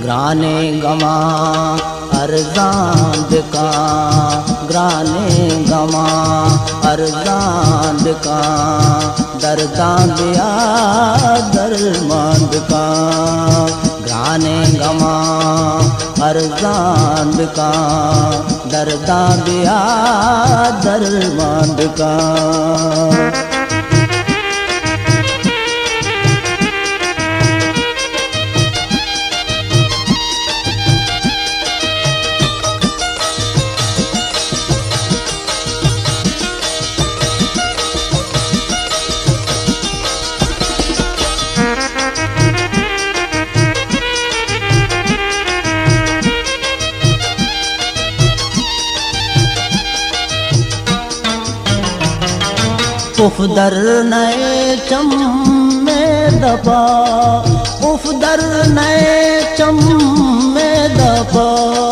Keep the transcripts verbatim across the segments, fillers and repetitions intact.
ग्राने गमा अरजान बिका, ग्राने गमा अरजान बिका, दर्दा बिया दरमान बिका। ग्राने गमा अरजान बिका, दर्दा बिया दरमान बिका। उफ दर नए चम में दफा, उफ दर नए चम में दफा।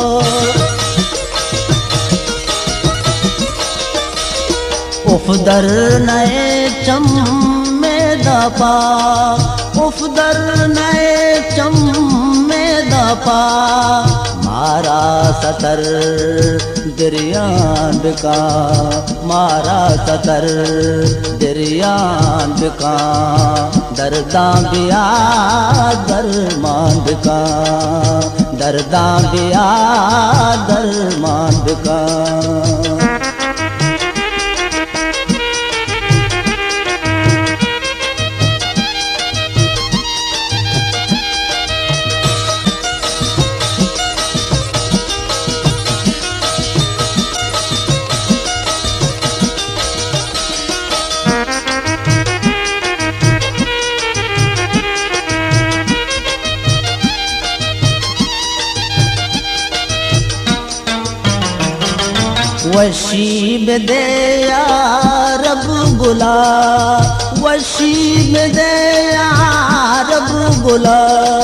उफ दर नए चम में दफा, उफ दर नए चम में दफा। मारा सतर दरियान बिका, मारा सतर दरियान बिका, दर्दा बिया दरमान बिका, दर्दा बिया दरमान बिका। वशीब दे या रब गुला, वशीब दे या रब गुला।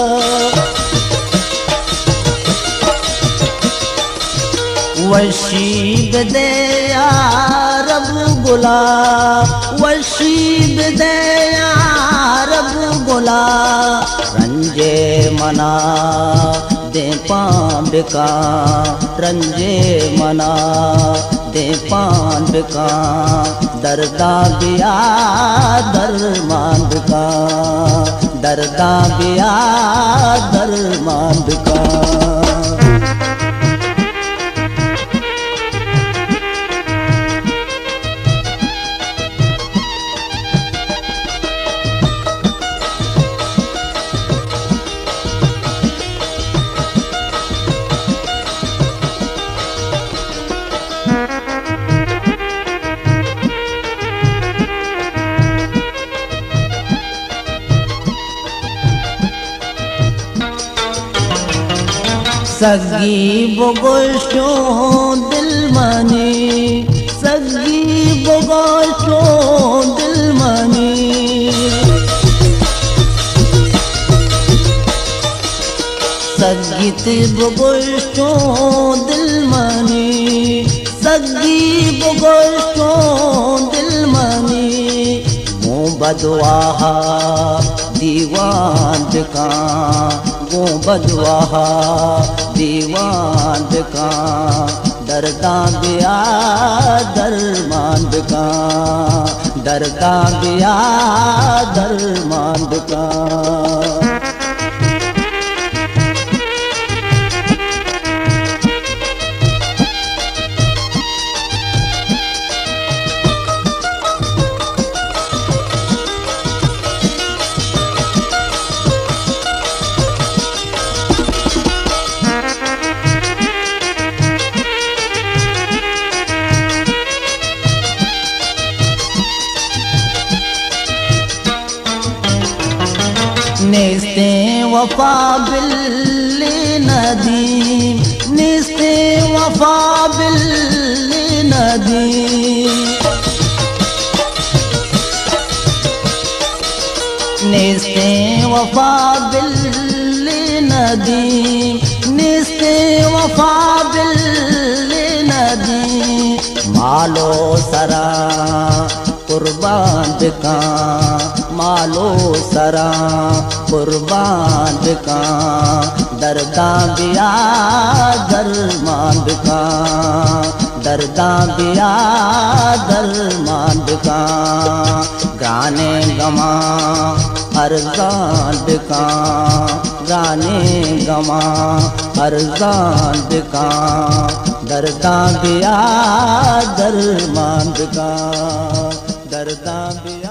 वशीब दे या रब गुला, वशीब दे या रब गुला। रंजे मना दे पान बिका, रंजे मना दे पान बिका, दर्दा बिया दरमान बिका, दर्दा बिया दरमान बिका। सगी बगोशो दिल मानी, सगी बगोशो दिल मानी। सगीत बगोशो दिल मानी, सगी बगोशो दिल मानी। वो बदवाहा दीवान बिका, वो बदवाहा दीवान बिका, दर्दा बिया दरमान बिका, दर्दा बिया दरमान बिका। निस्ते वफा बिल्ली नदी, निस्ते वफा बिल्ली नदी। निस्ते वफा बिल्ली नदी, निस्ते वफा बिल्ली नदी। मालो सरा कुर्बान बिका, मालो सरा कुर्बान बिका दर्दा बिया दरमान बिका दर्दा बिया दरमान बिका गाने गमा अरजान बिका गाने गमा अरजान बिका दर्दा बिया दरमान बिका दर्दा बिया